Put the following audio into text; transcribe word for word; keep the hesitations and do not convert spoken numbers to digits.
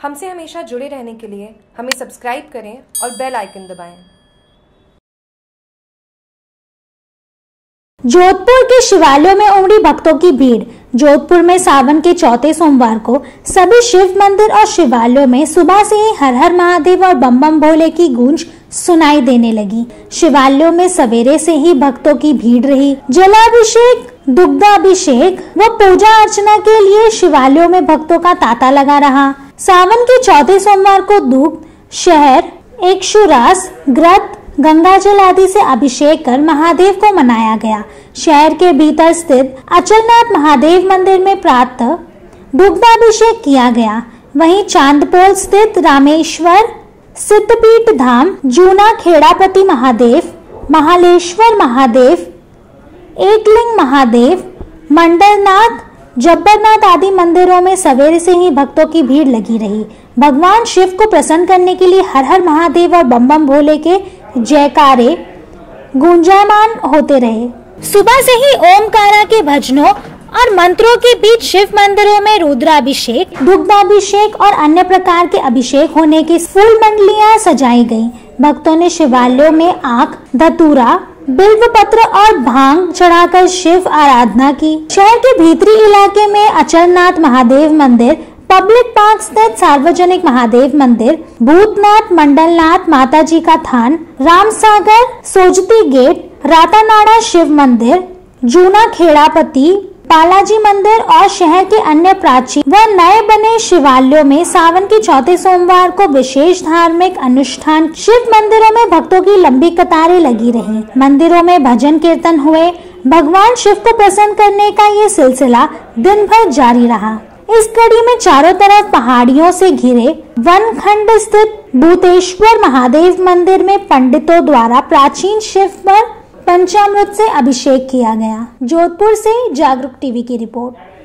हमसे हमेशा जुड़े रहने के लिए हमें सब्सक्राइब करें और बेल आइकन दबाएं। जोधपुर के शिवालयों में उमड़ी भक्तों की भीड़। जोधपुर में सावन के चौथे सोमवार को सभी शिव मंदिर और शिवालयों में सुबह से ही हर हर महादेव और बम बम भोले की गूंज सुनाई देने लगी। शिवालयों में सवेरे से ही भक्तों की भीड़ रही। जलाभिषेक, दुग्धाभिषेक व पूजा अर्चना के लिए शिवालयों में भक्तों का तांता लगा रहा। सावन के चौथे सोमवार को दुग्ध, शहर, इक्षुरास, घृत, गंगाजल आदि से अभिषेक कर महादेव को मनाया गया। शहर के भीतर स्थित अचलनाथ महादेव मंदिर में प्रातः दुग्धाभिषेक किया गया। वहीं चांदपोल स्थित रामेश्वर सिद्धपीठ धाम, जूना खेड़ापति महादेव, महालेश्वर महादेव, एकलिंग महादेव, मंडलनाथ, जब्बरनाथ आदि मंदिरों में सवेरे से ही भक्तों की भीड़ लगी रही। भगवान शिव को प्रसन्न करने के लिए हर हर महादेव और बम बम भोले के जयकारे गूंजायमान होते रहे। सुबह से ही ओमकारा के भजनों और मंत्रों के बीच शिव मंदिरों में रुद्राभिषेक, दुग्धाभिषेक और अन्य प्रकार के अभिषेक होने की फूल मंडलियां सजाई गईं। भक्तों ने शिवालयों में आख, धतूरा, बिल्व पत्र और भांग चढ़ाकर शिव आराधना की। शहर के भीतरी इलाके में अचलनाथ महादेव मंदिर, पब्लिक पार्क स्थित सार्वजनिक महादेव मंदिर, भूतनाथ, मंडलनाथ माताजी का थान, रामसागर, सोजती गेट, रातानाड़ा शिव मंदिर, जूना खेड़ापति, बालाजी मंदिर और शहर के अन्य प्राचीन व नए बने शिवालयों में सावन के चौथे सोमवार को विशेष धार्मिक अनुष्ठान। शिव मंदिरों में भक्तों की लंबी कतारें लगी रहीं। मंदिरों में भजन कीर्तन हुए। भगवान शिव को प्रसन्न करने का ये सिलसिला दिन भर जारी रहा। इस कड़ी में चारों तरफ पहाड़ियों से घिरे वन खंड स्थित भूतेश्वर महादेव मंदिर में पंडितों द्वारा प्राचीन शिव पर पंचामृत से अभिषेक किया गया। जोधपुर से जागरूक टीवी की रिपोर्ट।